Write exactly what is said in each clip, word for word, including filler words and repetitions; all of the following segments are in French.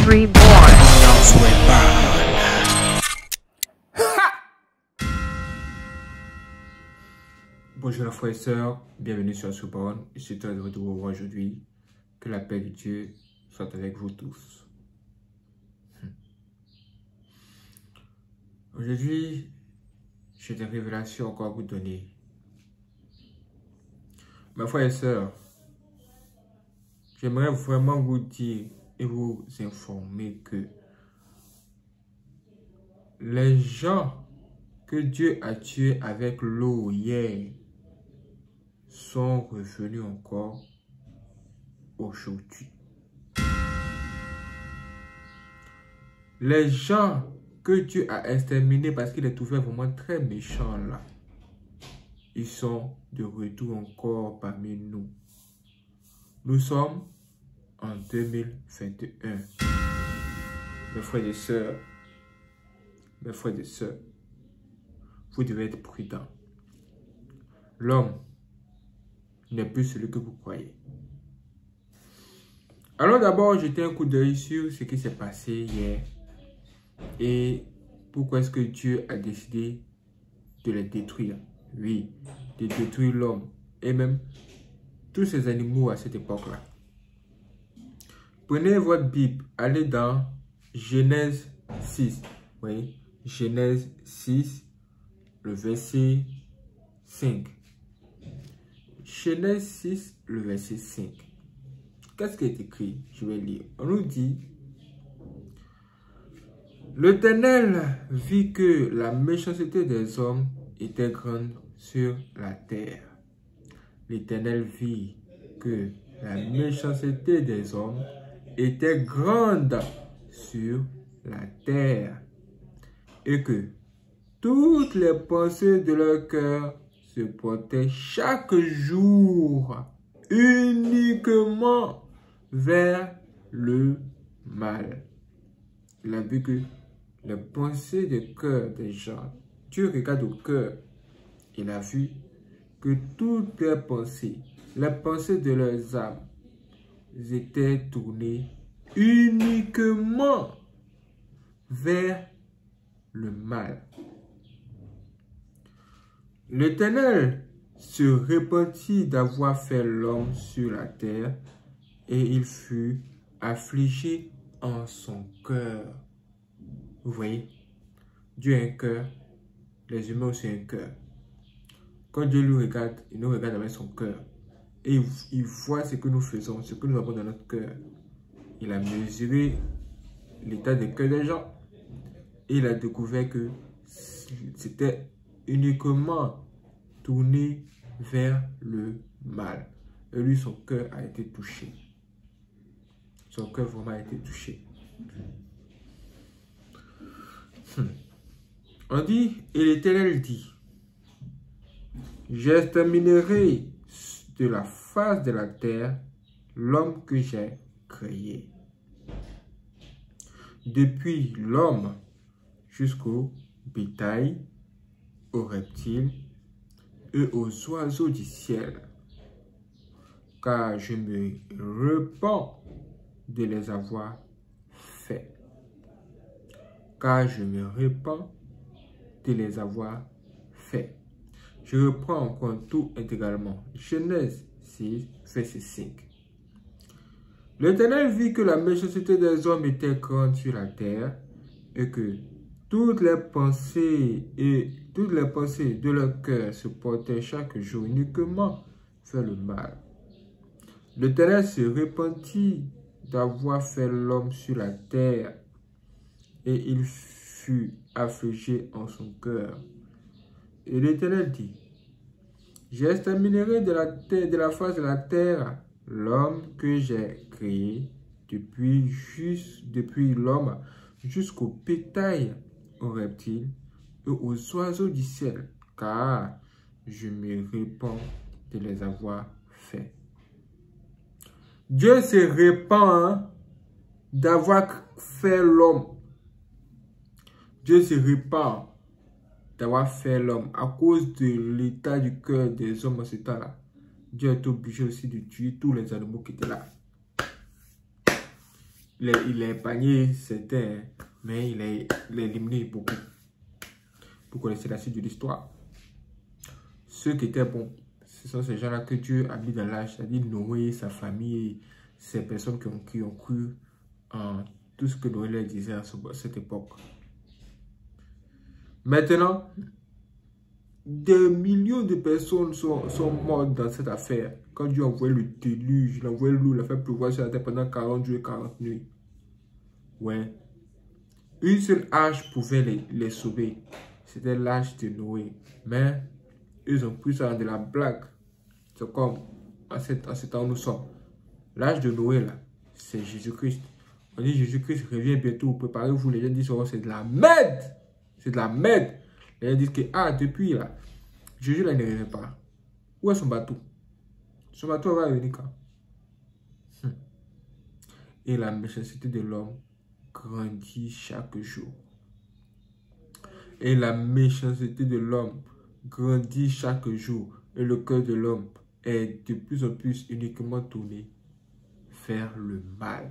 Reborn. Bonjour les frères et sœurs, bienvenue sur Reborn. Je suis très heureux de vous voir aujourd'hui. Que la paix de Dieu soit avec vous tous. Aujourd'hui, j'ai des révélations encore à vous donner. Mes frères et sœurs, j'aimerais vraiment vous dire et vous informer que les gens que Dieu a tués avec l'eau hier sont revenus encore aujourd'hui. Les gens que Dieu a exterminés parce qu'il les trouvait vraiment très méchants là, ils sont de retour encore parmi nous. Nous sommes en deux mille vingt et un. Mes frères et sœurs, mes frères et sœurs, vous devez être prudents. L'homme n'est plus celui que vous croyez. Alors d'abord, jetez un coup d'œil sur ce qui s'est passé hier et pourquoi est-ce que Dieu a décidé de les détruire. Oui, de détruire l'homme et même tous ces animaux à cette époque-là. Prenez votre Bible, allez dans Genèse six. Oui, Genèse six, le verset cinq. Genèse six, le verset cinq. Qu'est-ce qui est écrit? Je vais lire. On nous dit: L'Éternel vit que la méchanceté des hommes était grande sur la terre. L'Éternel vit que la méchanceté des hommes était grande sur la terre et que toutes les pensées de leur cœur se portaient chaque jour uniquement vers le mal. Il a vu que les pensées de cœur des gens, Dieu regarde au cœur. Il a vu que toutes les pensées, les pensées de leurs âmes étaient tournées uniquement vers le mal. L'Éternel se repentit d'avoir fait l'homme sur la terre et il fut affligé en son cœur. Vous voyez, Dieu a un cœur, les humains aussi ont un cœur. Quand Dieu nous regarde, il nous regarde avec son cœur. Et il, il voit ce que nous faisons, ce que nous avons dans notre cœur. Il a mesuré l'état des cœurs des gens. Et il a découvert que c'était uniquement tourné vers le mal. Et lui, son cœur a été touché. Son cœur vraiment a été touché. Hmm. On dit, et l'Éternel dit: J'exterminerai de la face de la terre l'homme que j'ai créé. Depuis l'homme jusqu'au bétail, aux reptiles et aux oiseaux du ciel, car je me repens de les avoir faits. Car je me repens de les avoir faits. Je reprends encore tout intégralement. Genèse six, verset cinq. L'Éternel vit que la méchanceté des hommes était grande sur la terre et que toutes les pensées et toutes les pensées de leur cœur se portaient chaque jour uniquement vers le mal. L'Éternel se repentit d'avoir fait l'homme sur la terre et il fut affligé en son cœur. Et l'Éternel dit: J'exterminerai de la terre, de la face de la terre, l'homme que j'ai créé, depuis, juste, depuis l'homme jusqu'au bétail, aux reptiles et aux oiseaux du ciel, car je me repens de les avoir faits. Dieu se repent hein, d'avoir fait l'homme. Dieu se repent d'avoir fait l'homme à cause de l'état du cœur des hommes à ce temps-là. Dieu est obligé aussi de tuer tous les animaux qui étaient là. il a, il a épargné certains, mais il a, il a éliminé beaucoup. Vous connaissez la suite de l'histoire. Ceux qui étaient bons, ce sont ces gens-là que Dieu a mis dans l'âge, c'est-à-dire Noé, sa famille, ces personnes qui ont, qui ont cru en tout ce que Noé leur disait à cette époque. Maintenant, des millions de personnes sont, sont mortes dans cette affaire. Quand Dieu a envoyé le déluge, il a envoyé l'eau, il a fait pleuvoir sur la terre pendant quarante jours et quarante nuits. Ouais. Une seule âge pouvait les, les sauver. C'était l'âge de Noé. Mais ils ont pris ça de la blague. C'est comme en ce, en ce temps où nous sommes. L'âge de Noé, là, c'est Jésus-Christ. On dit Jésus-Christ revient bientôt. Préparez-vous. Les gens disent oh, c'est de la merde. C'est de la merde. Les gens disent que, ah, depuis là, Jésus là, il ne revient pas. Où est son bateau? Son bateau va venir quand? Hum. Et la méchanceté de l'homme grandit chaque jour. Et la méchanceté de l'homme grandit chaque jour. Et le cœur de l'homme est de plus en plus uniquement tourné vers le mal.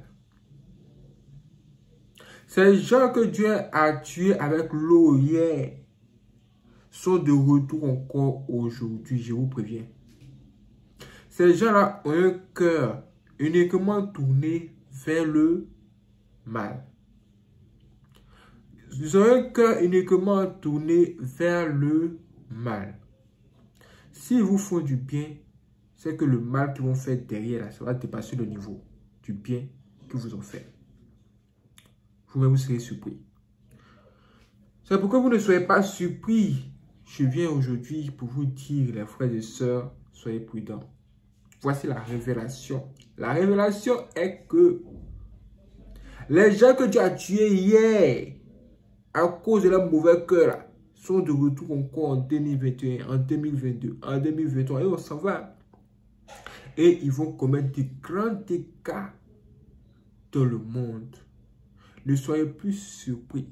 Ces gens que Dieu a tués avec l'eau hier sont de retour encore aujourd'hui, je vous préviens. Ces gens-là ont un cœur uniquement tourné vers le mal. Ils ont un cœur uniquement tourné vers le mal. S'ils vous font du bien, c'est que le mal qu'ils vont faire derrière, là, ça va dépasser le niveau du bien qu'ils vous ont fait. Vous-même, vous serez surpris. C'est pourquoi vous ne soyez pas surpris. Je viens aujourd'hui pour vous dire, les frères et sœurs, soyez prudents. Voici la révélation. La révélation est que les gens que Dieu a tués hier, à cause de leur mauvais cœur, sont de retour encore en deux mille vingt et un, en deux mille vingt-deux, en deux mille vingt-trois, et on s'en va. Et ils vont commettre de grands dégâts dans le monde. Ne soyez plus surpris.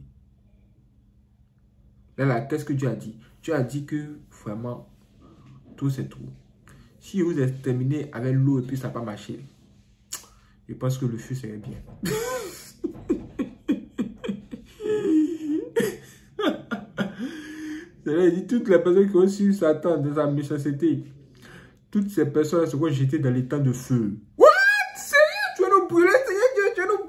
Là, là, qu'est-ce que Dieu a dit? Dieu a dit que vraiment, tout c'est tout. Si vous êtes terminé avec l'eau et puis ça n'a pas marché, je pense que le feu serait bien. C'est dit toutes les personnes qui ont su Satan dans sa méchanceté, toutes ces personnes seront jetées dans les temps de feu. What? Seigneur, tu vas nous brûler, Seigneur Dieu, tu vas nous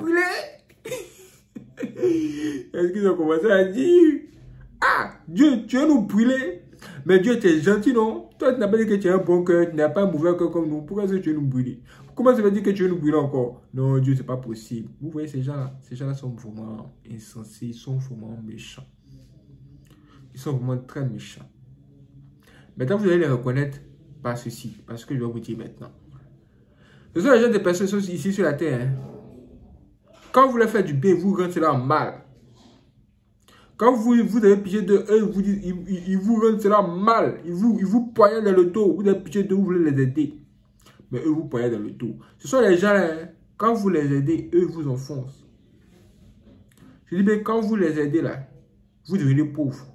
brûler. Est-ce qu'ils ont commencé à dire, ah, Dieu, tu vas nous brûler. Mais Dieu était gentil, non? Toi, tu n'as pas dit que tu as un bon cœur, tu n'as pas un mauvais cœur comme nous. Pourquoi est-ce que tu veux nous brûler? Comment ça veut dire que tu veux nous brûler encore? Non, Dieu, c'est pas possible. Vous voyez ces gens-là? Ces gens-là sont vraiment insensés, ils sont vraiment méchants. Ils sont vraiment très méchants. Maintenant, vous allez les reconnaître par ceci, parce que je vais vous dire maintenant. Ce sont les gens des personnes qui sont ici sur la terre. Hein. Quand vous leur faites du bien, vous rendez cela en mal. Quand vous, vous avez pitié de eux, vous, ils, ils, ils vous rendent cela mal. Ils vous, ils vous poignardent dans le dos. Vous avez pitié d'eux, vous voulez les aider. Mais eux vous poignardent dans le dos. Ce sont les gens, hein, quand vous les aidez, eux vous enfoncent. Je dis bien, quand vous les aidez là, vous devenez pauvres.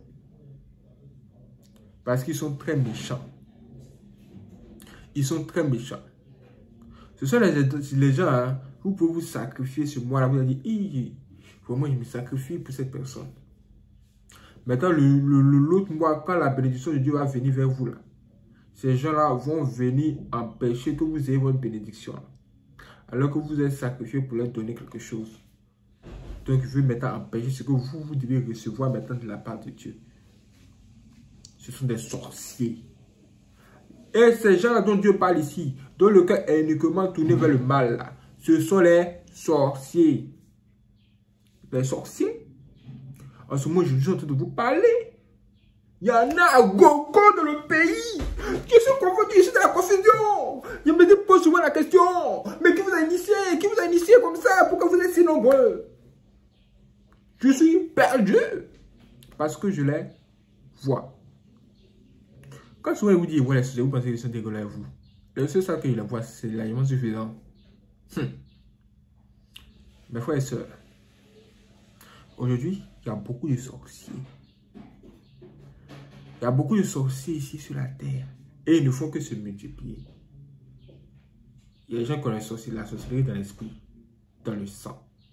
Parce qu'ils sont très méchants. Ils sont très méchants. Ce sont les, les gens, hein, vous pouvez vous sacrifier sur moi. Là, vous allez dire, vraiment, je me sacrifie pour cette personne. Maintenant, l'autre mois, quand la bénédiction de Dieu va venir vers vous, là, ces gens-là vont venir empêcher que vous ayez votre bénédiction. Là, alors que vous êtes sacrifié pour leur donner quelque chose. Donc, il veut maintenant empêcher ce que vous, vous devez recevoir maintenant de la part de Dieu. Ce sont des sorciers. Et ces gens dont Dieu parle ici, dont le cœur est uniquement tourné vers le mal, là, ce sont les sorciers. Les sorciers. En ce moment, je suis en train de vous parler. Il y en a à gogo dans le pays qui sont confondus ici dans la confusion. Je me pose souvent la question, mais qui vous a initié? Qui vous a initié comme ça? Pourquoi vous êtes si nombreux? Je suis perdu parce que je les vois. Quand souvent vous dites, voilà, vous pensez qu'ils sont dégueulasses à vous. Le seul ça que je les vois, c'est largement suffisant. Hum. Mes frères et sœurs, aujourd'hui, il y a beaucoup de sorciers. Il y a beaucoup de sorciers ici sur la terre. Et ils ne font que se multiplier. Il y a des gens qui ont la sorcellerie, la sorcellerie dans l'esprit, dans le sang.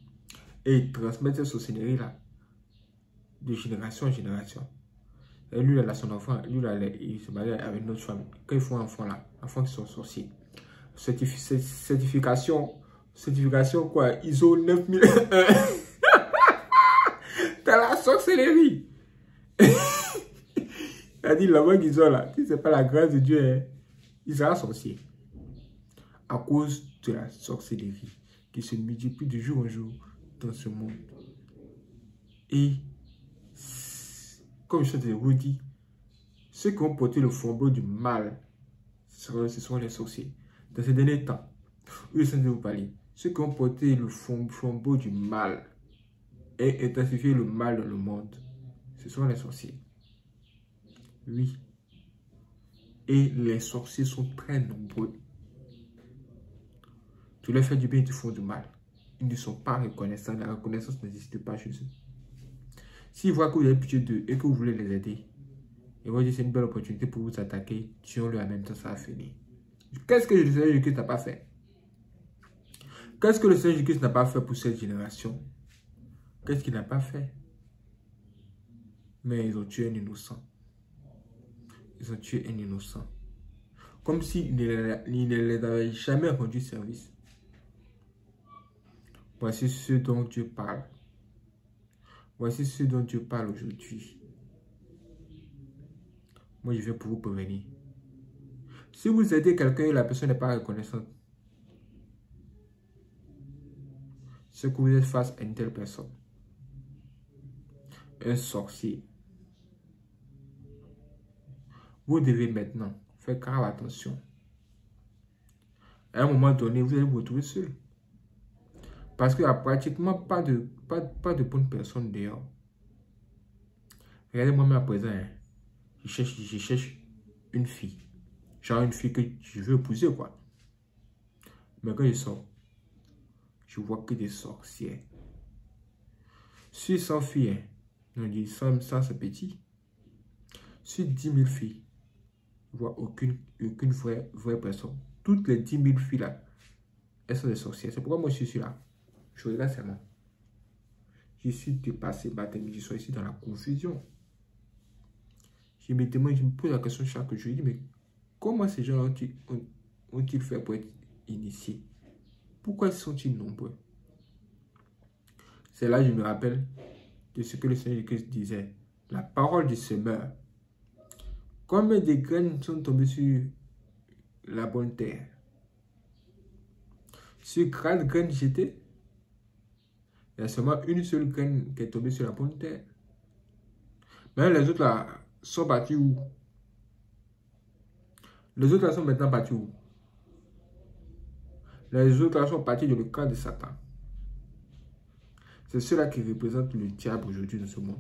Et il transmet cette sorcellerie-là de génération en génération. Et lui, il a son enfant, lui, là, il se marie avec une autre femme. Quand il faut un enfant là, enfant qui sont sorciers. Certifi certification, certification quoi, I S O neuf mille un. T'as la sorcellerie. Il a dit là-bas qu'ils ont là, si c'est pas la grâce de Dieu, hein, il sera sorcier. À cause de la sorcellerie qui se multiplie de jour en jour dans ce monde. Et comme je te l'ai dit, ceux qui ont porté le flambeau du mal, ce sont les sorciers. Dans ces derniers temps, oui, je vous parler, ceux qui ont porté le flambeau du mal et intensifié le mal dans le monde, ce sont les sorciers. Oui. Et les sorciers sont très nombreux. Tu leur fais du bien, ils te font du mal. Ils ne sont pas reconnaissants. La reconnaissance n'existe pas chez eux. S'ils voient que vous avez pitié d'eux et que vous voulez les aider, ils vont dire c'est une belle opportunité pour vous attaquer. Tuons-le en même temps, ça va finir. Qu'est-ce que le Seigneur Jésus-Christ n'a pas fait? Qu'est-ce que le Seigneur Jésus-Christ n'a pas fait pour cette génération? Qu'est-ce qu'il n'a pas fait? Mais ils ont tué un innocent. Ils ont tué un innocent. Comme s'il ne les avait jamais rendu service. Voici ce dont Dieu parle. Voici ce dont Dieu parle aujourd'hui. Moi, je viens pour vous prévenir. Si vous aidez quelqu'un et la personne n'est pas reconnaissante, c'est que vous êtes face à une telle personne. Un sorcier. Vous devez maintenant faire grave attention. À un moment donné, vous allez vous retrouver seul. Parce qu'il n'y a pratiquement pas de, pas, pas de bonnes personnes dehors. Regardez-moi à présent, hein. je, cherche, je cherche une fille. Genre une fille que je veux épouser, quoi. Mais quand je sors, je vois que des sorcières. Sur cent filles, hein, on dit cent, cent c'est petit. Sur dix mille filles, je vois aucune, aucune vraie, vraie personne. Toutes les dix mille filles là, elles sont des sorcières. C'est pourquoi moi je suis là. Je regarde seulement. Je suis dépassé, baptême. Je suis ici dans la confusion. Je me demande, je me pose la question chaque jour. Je dis, mais comment ces gens ont-ils ont, ont fait pour être initiés? Pourquoi sont-ils nombreux? C'est là que je me rappelle de ce que le Seigneur Jésus disait. La parole du semeur. Combien de graines sont tombées sur la bonne terre? Sur grande graine jetée, il y a seulement une seule graine qui est tombée sur la bonne terre. Mais les autres là sont partis où? Les autres là sont maintenant partis où? Les autres là sont partis dans le camp de Satan. C'est ceux-là qui représentent le diable aujourd'hui dans ce monde.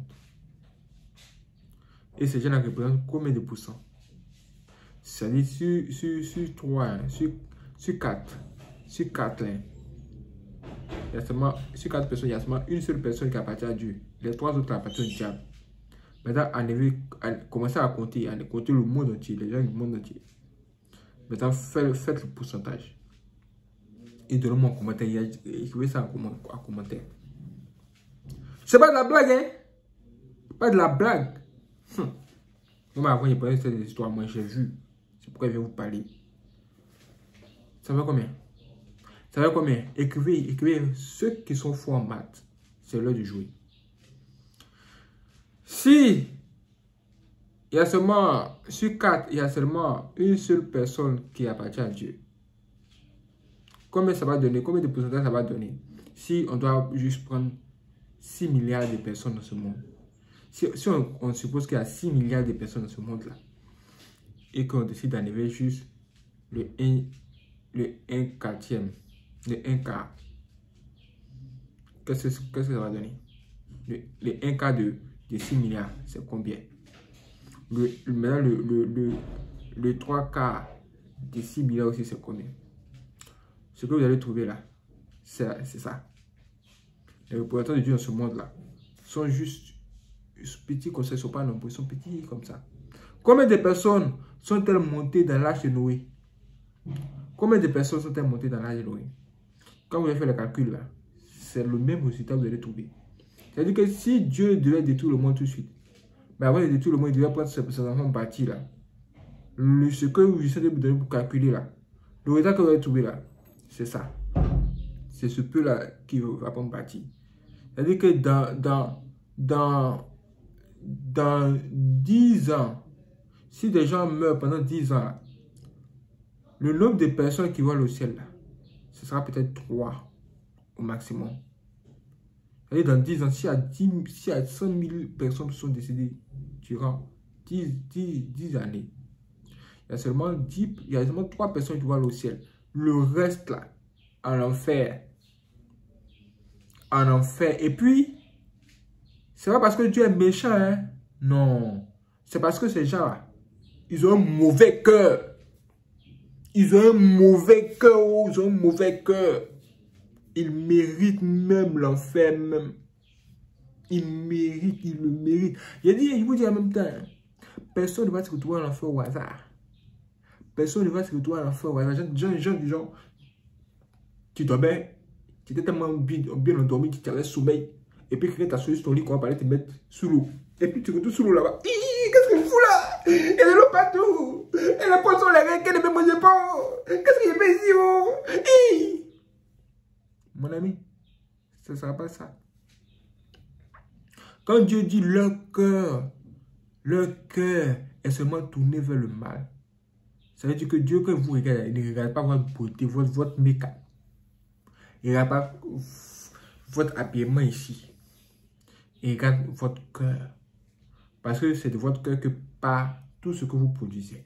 Et ces gens-là représentent combien de pourcents? C'est-à-dire sur, sur, sur trois, hein, sur, sur quatre, sur quatre, hein, il y a seulement, sur quatre personnes, il y a seulement une seule personne qui appartient à Dieu. Les trois autres appartiennent au diable. Maintenant, commencez à compter, à compter le monde entier, les gens du monde entier. Maintenant, faites, faites le pourcentage. Et donnez-moi un commentaire. Écrivez ça en commentaire. C'est pas de la blague, hein? Pas de la blague. Hum. Moi, avant, il parlait de cette histoire, moi, j'ai vu. C'est pourquoi je viens vous parler. Ça va combien? Ça va combien? Écrivez, écrivez. Ceux qui sont forts en maths, c'est l'heure de jouer. Si il y a seulement, sur quatre, il y a seulement une seule personne qui appartient à Dieu, combien ça va donner? Combien de pourcentage ça va donner? Si on doit juste prendre six milliards de personnes dans ce monde. Si, si on, on suppose qu'il y a six milliards de personnes dans ce monde-là, et qu'on décide d'enlever juste le un, le un quatrième, le un quart, qu'est-ce que, qu'est-ce que ça va donner? Le, le un quart de, de six milliards, c'est combien? Le, maintenant, le, le, le, le trois quarts de six milliards aussi, c'est combien? Ce que vous allez trouver là, c'est ça. Les représentants de Dieu dans ce monde-là sont juste petits comme ça, ils ne sont pas nombreux, ils sont petits comme ça. Combien de personnes sont-elles montées dans l'âge de Noé? Combien de personnes sont-elles montées dans l'âge de Noé? Quand vous avez fait le calcul là, c'est le même résultat que vous allez trouver. C'est-à-dire que si Dieu devait détruire le monde tout de suite, mais avant de détruire le monde, il devait prendre ses enfants bâtis là. Le, ce que vous essayez de vous donner pour calculer là, le résultat que vous allez trouver là, c'est ça. C'est ce peu là qui va prendre bâti. C'est-à-dire que dans, dans, dans, dans dix ans, si des gens meurent pendant dix ans, là, le nombre de personnes qui voient le ciel là, ce sera peut-être trois au maximum. Et dans dix ans, s'il y a, dix, s'il y a cent mille personnes qui sont décédées durant dix, dix, dix années, il y a seulement dix, il y a seulement trois personnes qui voient le ciel. Le reste là, en enfer. En enfer. Et puis, c'est pas parce que Dieu est méchant, hein. Non. C'est parce que ces gens-là, ils ont un mauvais cœur. Ils ont un mauvais cœur. Ils ont un mauvais cœur. Ils méritent même l'enfer même. Ils méritent, ils le méritent. Il dit, il vous dit en même temps, personne ne va se retrouver en enfer au hasard. Personne ne va se retrouver en enfer au hasard. Gens, gens du genre, tu dormais, tu étais tellement bien, bien endormi, tu avais sommeil. Et puis quelqu'un t'a sauvé sur ton lit, qu'on va aller te mettre sous l'eau. Et puis tu retrouves sous l'eau là-bas. Qu'est-ce que vous fous là? Il y a de l'eau partout. Et les poissons, les requins ne me mangent pas. Qu'est-ce qu'il fait ici? Oh? Hi! Mon ami, ce ne sera pas ça. Quand Dieu dit leur cœur, leur cœur est seulement tourné vers le mal. Ça veut dire que Dieu, quand vous regardez, il ne regarde pas votre beauté, votre, votre make-up. Il ne regarde pas votre habillement ici. Il regarde votre cœur. Parce que c'est de votre cœur que part tout ce que vous produisez.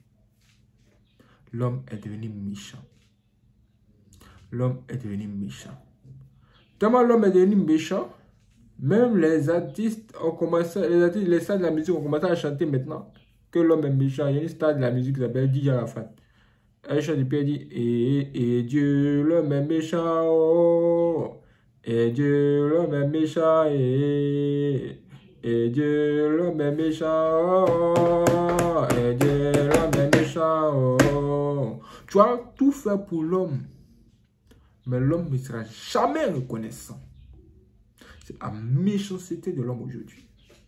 L'homme est devenu méchant. L'homme est devenu méchant. Tellement l'homme est devenu méchant, même les artistes ont commencé, les artistes, les stars de la musique ont commencé à chanter maintenant que l'homme est méchant. Il y a une star de la musique qui s'appelle D J Arafat. Elle chante et puis elle dit, et, et Dieu, l'homme est méchant, oh, et Dieu, l'homme est méchant, et, et Dieu, l'homme est méchant, oh, et Dieu, l'homme est méchant, oh. Tu vas tout faire pour l'homme. Mais l'homme ne sera jamais reconnaissant. C'est la méchanceté de l'homme aujourd'hui.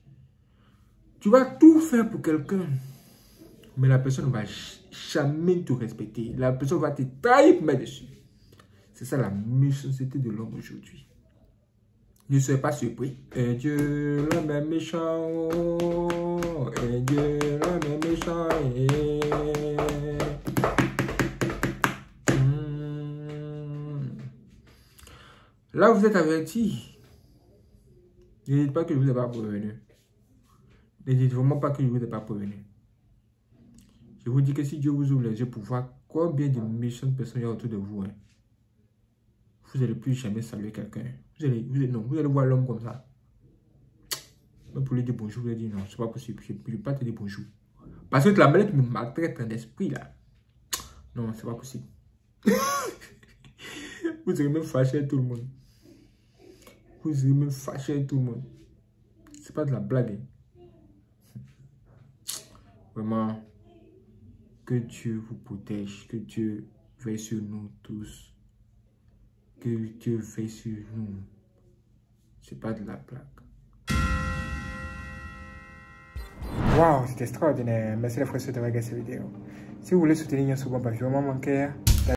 Tu vas tout faire pour quelqu'un, mais la personne ne va jamais te respecter. La personne va te trahir pour mettre dessus. C'est ça la méchanceté de l'homme aujourd'hui. Ne soyez pas surpris. Et Dieu, l'homme est méchant. Et Dieu, l'homme est méchant. Et... Là, vous êtes avertis. Ne dites pas que je ne vous ai pas prévenu. Ne dites vraiment pas que je ne vous ai pas prévenu. Je vous dis que si Dieu vous ouvre les yeux pour voir combien de méchantes personnes il y a autour de vous, hein, vous n'allez plus jamais saluer quelqu'un. Vous allez, vous allez, non, vous allez voir l'homme comme ça. Même pour lui dire bonjour, vous allez dire non, c'est pas possible. Je ne peux pas te dire bonjour. Parce que la maladie me maltraite en esprit là. Non, c'est pas possible. Vous serez même fâché avec tout le monde. Vous serez même fâché avec tout le monde. C'est pas de la blague. Hein. Vraiment, que Dieu vous protège, que Dieu veille sur nous tous. Que Dieu veille sur nous. C'est pas de la blague. Waouh, c'est extraordinaire. Merci les frères d'avoir regardé cette vidéo. Si vous voulez soutenir ce bon, vraiment manquer.